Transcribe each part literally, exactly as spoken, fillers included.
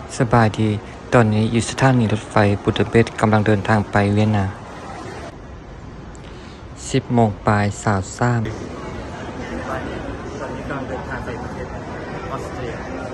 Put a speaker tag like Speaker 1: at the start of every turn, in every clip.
Speaker 1: สบายดีตอนนี้อยู่สถานีรถไฟบูดาเปสต์กำลังเดินทางไปเวียนนาสิบโมงปลายสาวซ้ำตอนนี้กำลังเดินทางไปประเทศออสเตรีย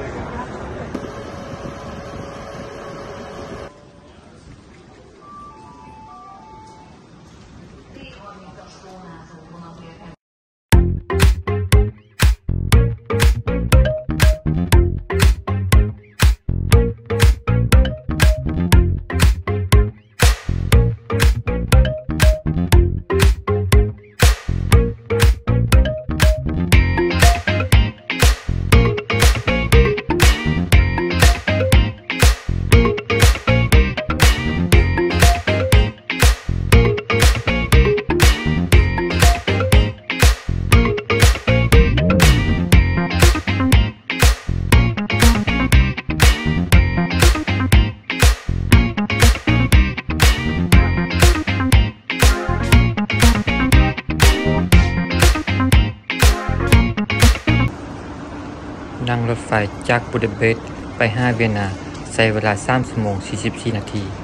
Speaker 1: นั่งรถไฟจากบูดาเปสต์ไปห้าเวียนนาใช้เวลาสามชั่วโมงสี่สิบสี่นาที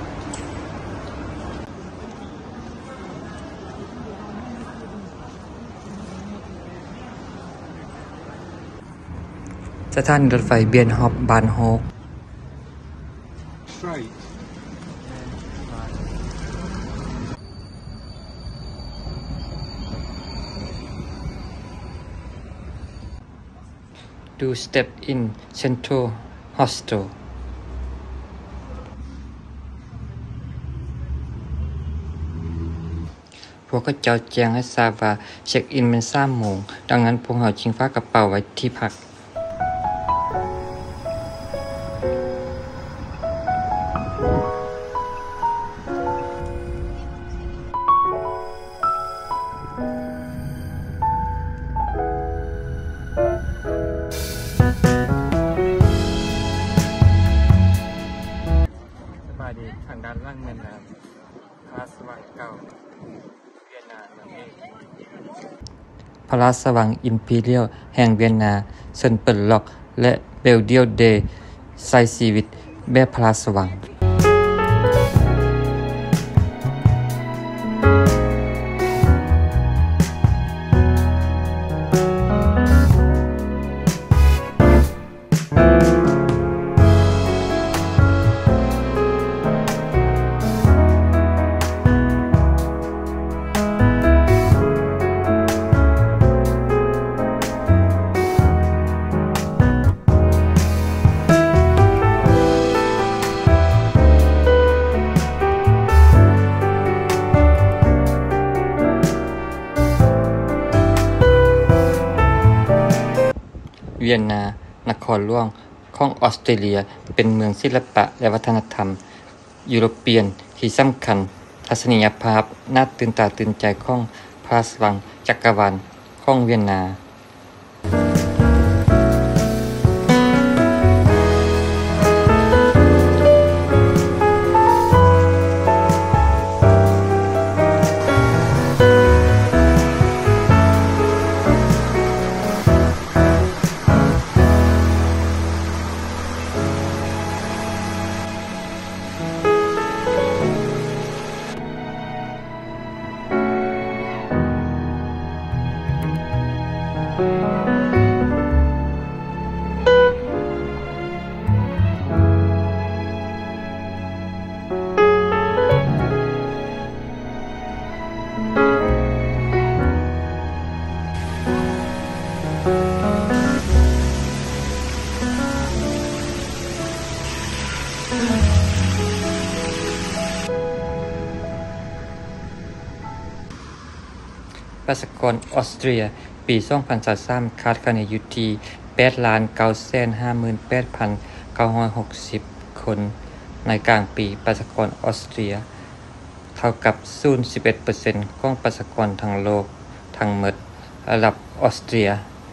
Speaker 1: สถานีรถไฟเบียนฮอบบานโฮกดู Step in Central Hostel พวกเขาเจ้าแจ้งให้ทราบว่าเช็คอินเป็นสามโมงดังนั้นพวกเขาจึงฝากกระเป๋าไว้ที่พักทางด้านล่างแม่น้ำพระราชวังเก่าเวียนนาเมืองเอกพระราชวังอิมพีเรียลแห่งเวียนนาเซนเปิลล็อกและเบลเดียลเดใช้ชีวิตแบบพระราชวังเวียนนานครหลวงของออสเตรเลียเป็นเมืองศิลปะและวัฒนธรรมยุโรเปียนที่สำคัญทัศนียภาพน่าตื่นตาตื่นใจของพระราชวังจักรวาลของเวียนนาประชากรออสเตรียปีสองพันยี่สิบสามคาดคะเนอยู่ที่ แปดล้านเก้าแสนห้าหมื่นแปดพันเก้าร้อยหกสิบ คนในกลางปีประชากรออสเตรียเท่ากับ ศูนย์จุดสิบเอ็ดเปอร์เซ็นต์ ของประชากรทั้งโลกทั้งหมดระดับออสเตรีย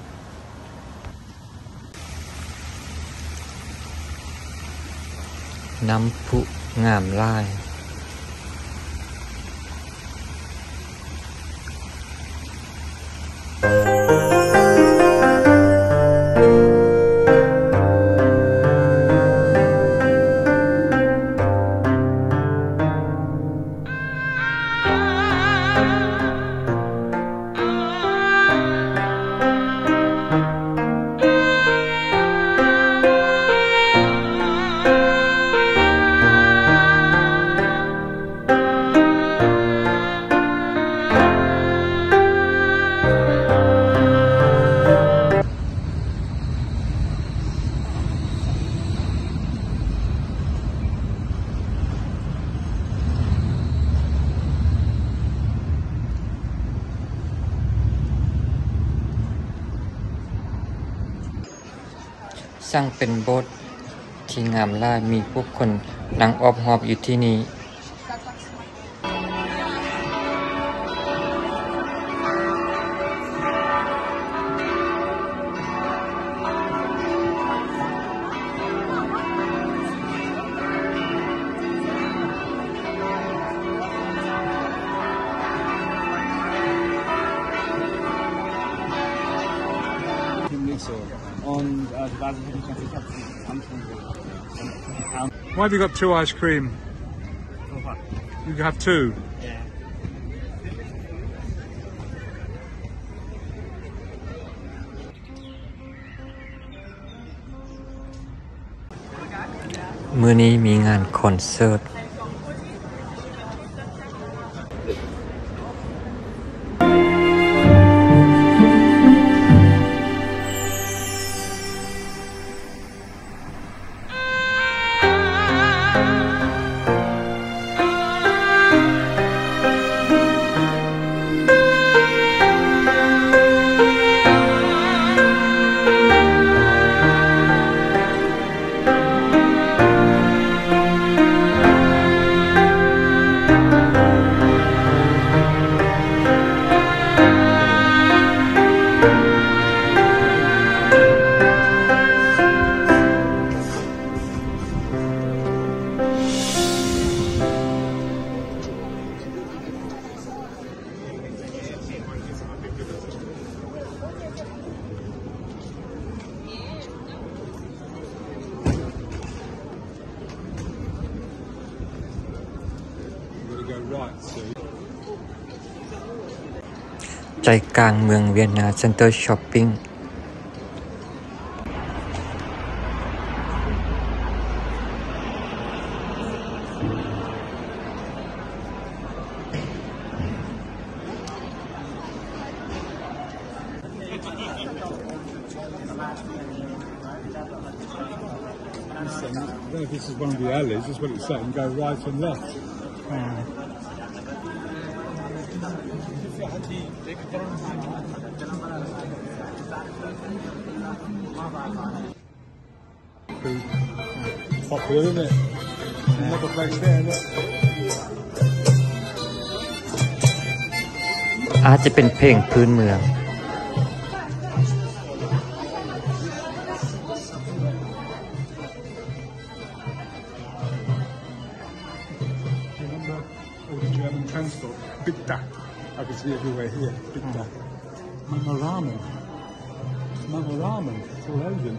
Speaker 1: น้ำพุงามหลาย
Speaker 2: เ
Speaker 1: สร้างเป็นโบสถ์ที่งามหลายมีผู้คนนั่งออบหอบอยู่ที่นี่
Speaker 2: Und äh, die Basis hätte ich natürlich anfangen wollen. Why have you got two ice cream? You have two?
Speaker 3: Yeah.
Speaker 1: มื้อนี้มีงานคอนเสิร์ตใจกลางเมืองเวียนนาเซ็นเตอร์ช้อปปิ้ง
Speaker 2: I don't know if this is one of the alleys, that's what it's saying, go right and left. Mm. คือ popular, isn't it? Another place there, look.
Speaker 1: อาจจะเป็นเพลงพื้นเมือง
Speaker 2: All the German transport. Bitta. I can see everywhere here. Bitta. Mama Ramen. Mama Ramen. It's all Asian.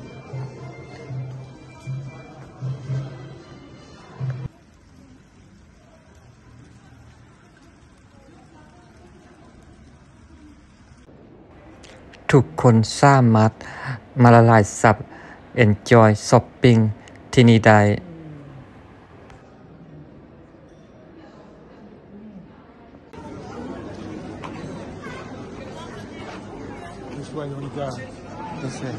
Speaker 1: ทุกคนสามารถมาละลายซับ enjoy shopping ที่นี่ได้
Speaker 2: Which way you want to go?
Speaker 1: This way.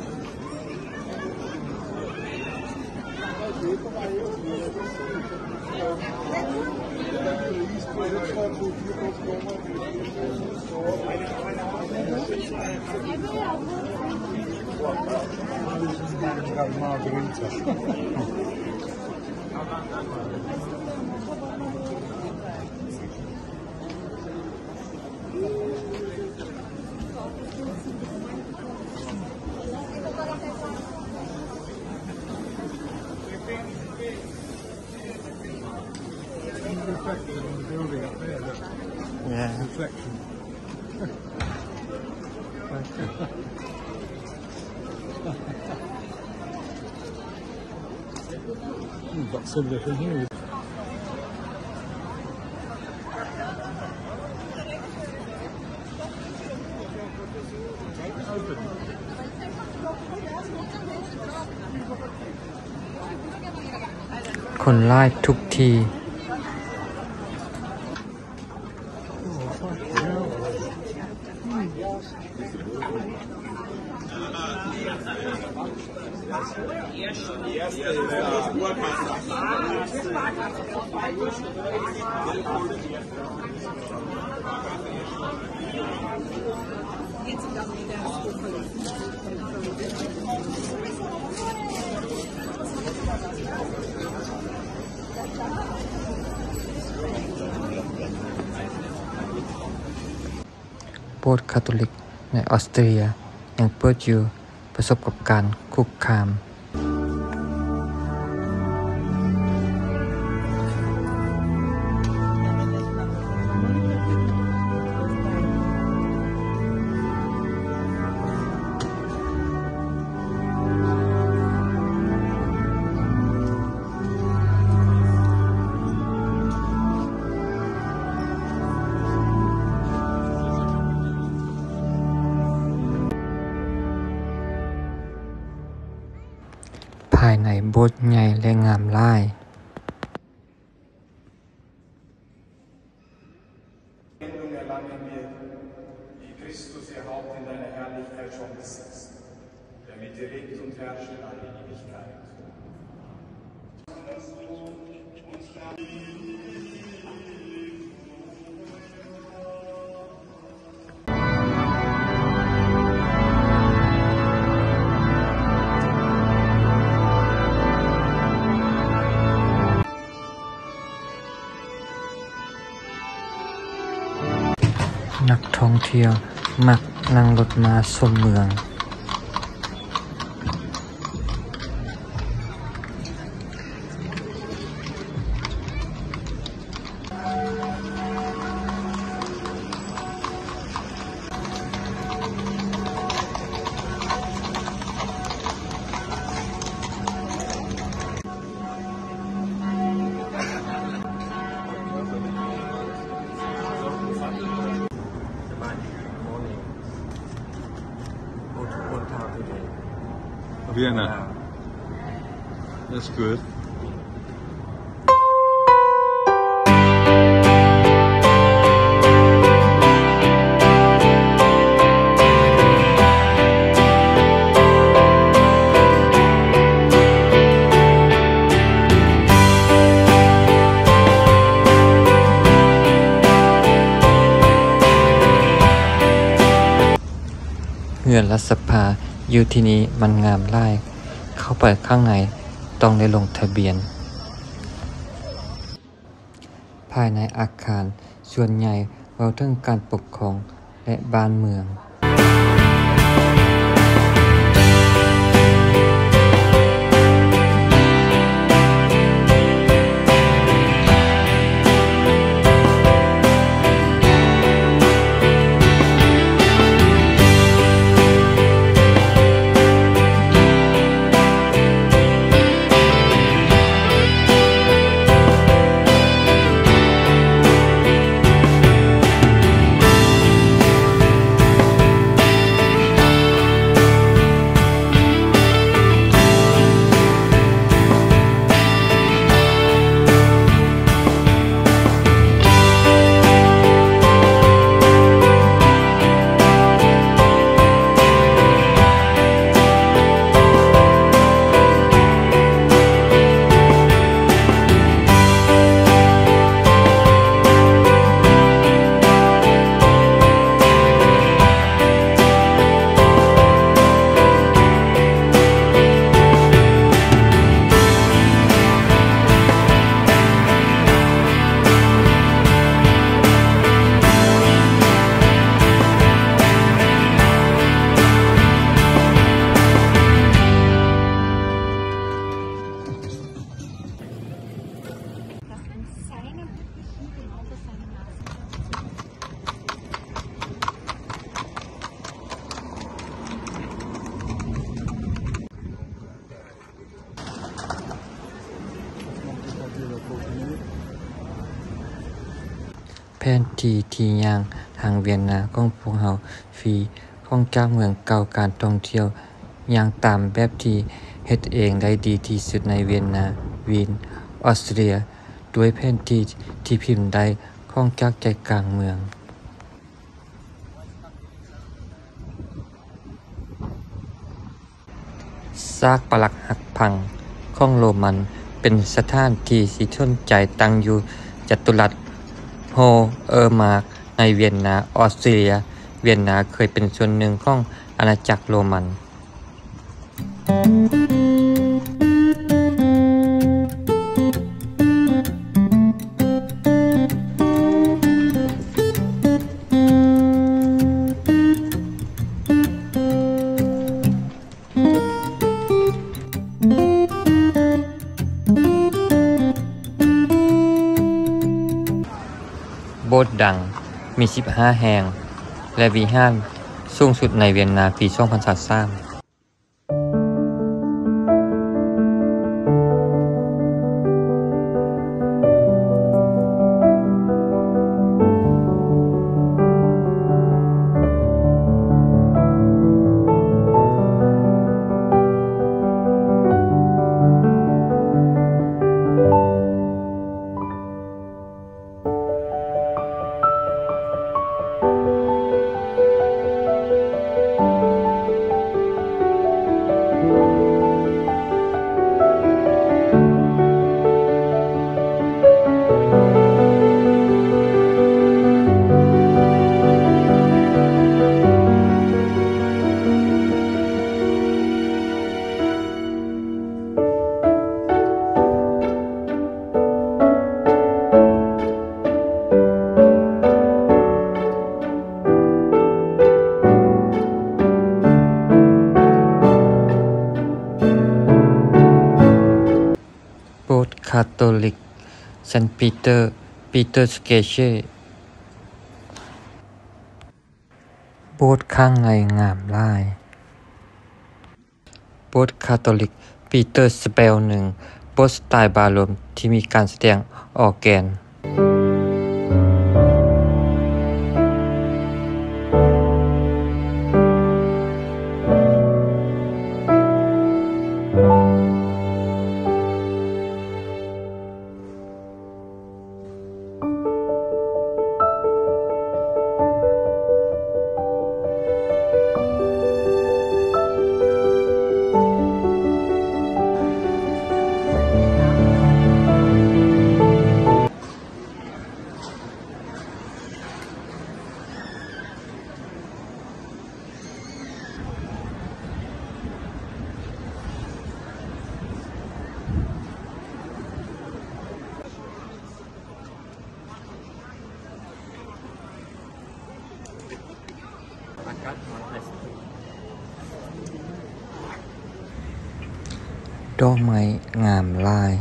Speaker 2: Margarita. Reflected on the building up there, look.
Speaker 1: Yeah.
Speaker 2: Reflection. We've got similar thing here.
Speaker 1: คนไล่ทุกที
Speaker 2: Yes.
Speaker 1: สถ์คาทอลิกในออสเตรียยังเปิดอยู่ประสบกับการคุกคามภายในโบสถ์ใหญ่และงามหลาย
Speaker 3: erlangen wir, wie Christus ihr Haupt in deiner Herrlichkeit schon besitzt, damit ihr lebt und herrscht in alle Ewigkeit.
Speaker 1: นักท่องเที่ยวมักนั่งรถมาชมเมือง
Speaker 2: Vienna. That's good.
Speaker 1: เฮือนรัฐสภาอยู่ที่นี้มันงามหลายเข้าไปข้างในต้องได้ลงทะเบียน ภายในอาคารส่วนใหญ่เว้าถึงการปกครองและบ้านเมืองแผนที่ที่ย่างทางเวียนนาของพวกเราฟรีของจากเมืองเก่าการท่องเที่ยวอย่างตามแบบที่เฮ็ดเองได้ดีที่สุดในเวียนนาวีนออสเตรียด้วยแผนที่ที่พิมพ์ได้ของจากใจกลางเมืองซากปรักหักพังของโรมันเป็นสถานที่สิสนใจตั้งอยู่จัตุรัสโฮเออร์มาร์กในเวียนนาออสเตรียเวียนนาเคยเป็นส่วนหนึ่งของอาณาจักรโรมันสถ์ดังมีสิบห้าแห่งและวิหารสูงสุดในเวียนนาปีสองพันยี่สิบสามโบสถ์คาทอลิกเซนต์ปีเตอร์ปีเตอร์สเกเช่โบสถ์ข้างในงามหลายโบสถ์คาทอลิกปีเตอร์สเปลหนึ่งโบสถ์สไตล์บาโรกที่มีการแสดงออร์แกนดอกไม้งามหลาย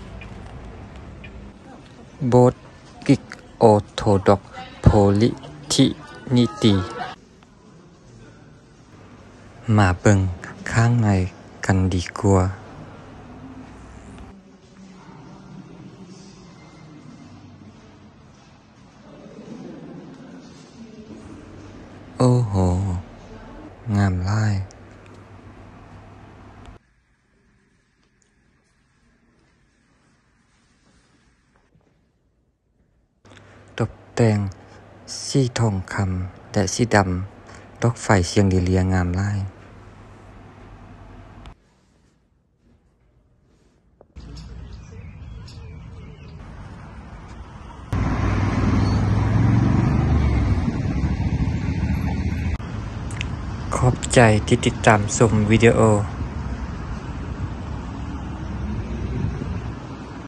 Speaker 1: โบสถ์กรีกออร์โธดอกซ์โพลิทินิตีมาเบิ่งข้างในกันดีกว่าโอ้โหงามหลายตกแต่งสีทองคำและสีดำดอกไฟเชียงดีเลียงามหลายขอบใจที่ติดตามชมวิดีโอ